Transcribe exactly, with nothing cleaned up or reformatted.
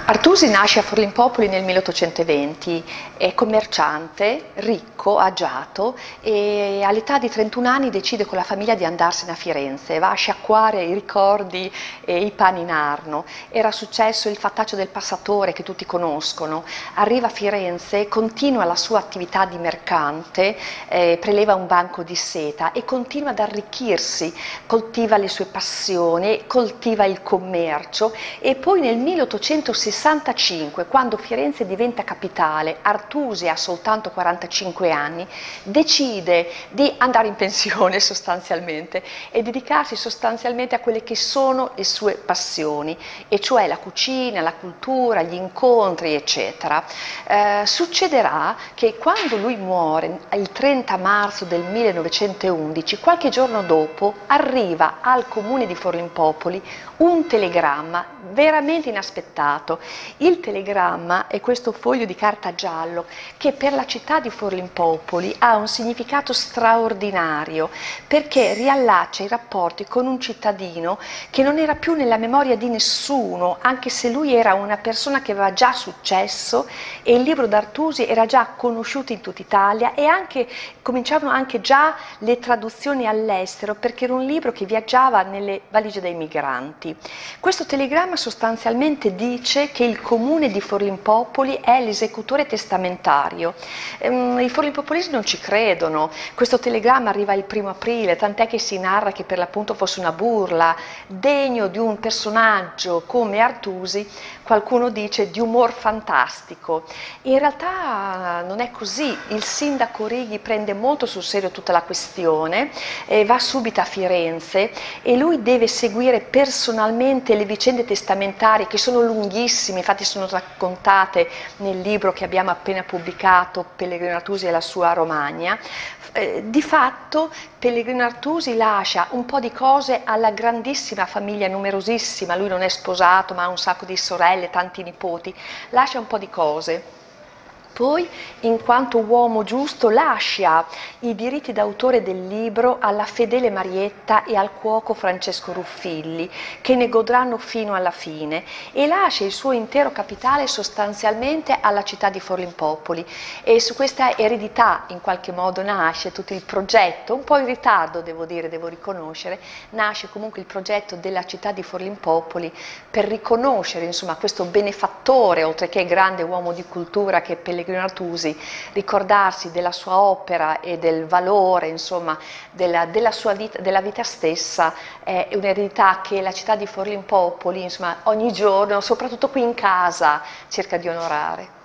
Artusi nasce a Forlimpopoli nel milleottocentoventi, è commerciante, ricco, agiato e all'età di trentuno anni decide con la famiglia di andarsene a Firenze, va a sciacquare i ricordi e i panni in Arno. Era successo il fattaccio del passatore che tutti conoscono, arriva a Firenze, continua la sua attività di mercante, eh, preleva un banco di seta e continua ad arricchirsi, coltiva le sue passioni, coltiva il commercio e poi nel milleottocentosessantacinque, quando Firenze diventa capitale, Artusi ha soltanto quarantacinque anni, decide di andare in pensione sostanzialmente e dedicarsi sostanzialmente a quelle che sono le sue passioni, e cioè la cucina, la cultura, gli incontri, eccetera. Eh, succederà che quando lui muore, il trenta marzo del millenovecentoundici, qualche giorno dopo, arriva al comune di Forlimpopoli un telegramma veramente inaspettato. Il telegramma è questo foglio di carta giallo che per la città di Forlimpopoli ha un significato straordinario, perché riallaccia i rapporti con un cittadino che non era più nella memoria di nessuno, anche se lui era una persona che aveva già successo e il libro d'Artusi era già conosciuto in tutta Italia e anche, cominciavano anche già le traduzioni all'estero, perché era un libro che viaggiava nelle valigie dei migranti. Questo telegramma sostanzialmente dice che il comune di Forlimpopoli è l'esecutore testamentario. Ehm, I forlimpopolisi non ci credono, questo telegramma arriva il primo aprile, tant'è che si narra che per l'appunto fosse una burla, degno di un personaggio come Artusi, qualcuno dice di umor fantastico. In realtà non è così, il sindaco Righi prende molto sul serio tutta la questione, eh, va subito a Firenze e lui deve seguire personalmente le vicende testamentarie che sono lunghissime, infatti sono raccontate nel libro che abbiamo appena pubblicato, Pellegrino Artusi e la sua Romagna. Eh, di fatto Pellegrino Artusi lascia un po' di cose alla grandissima famiglia, numerosissima, lui non è sposato ma ha un sacco di sorelle, tanti nipoti, lascia un po' di cose. Poi, in quanto uomo giusto, lascia i diritti d'autore del libro alla fedele Marietta e al cuoco Francesco Ruffilli, che ne godranno fino alla fine, e lascia il suo intero capitale sostanzialmente alla città di Forlimpopoli. E su questa eredità, in qualche modo, nasce tutto il progetto, un po' in ritardo devo dire, devo riconoscere, nasce comunque il progetto della città di Forlimpopoli per riconoscere, insomma, questo benefattore, oltre che grande uomo di cultura che è Pellegrino Artusi, ricordarsi della sua opera e del valore, insomma, della, della sua vita, della vita stessa, è un'eredità che la città di Forlimpopoli, insomma, ogni giorno, soprattutto qui in casa, cerca di onorare.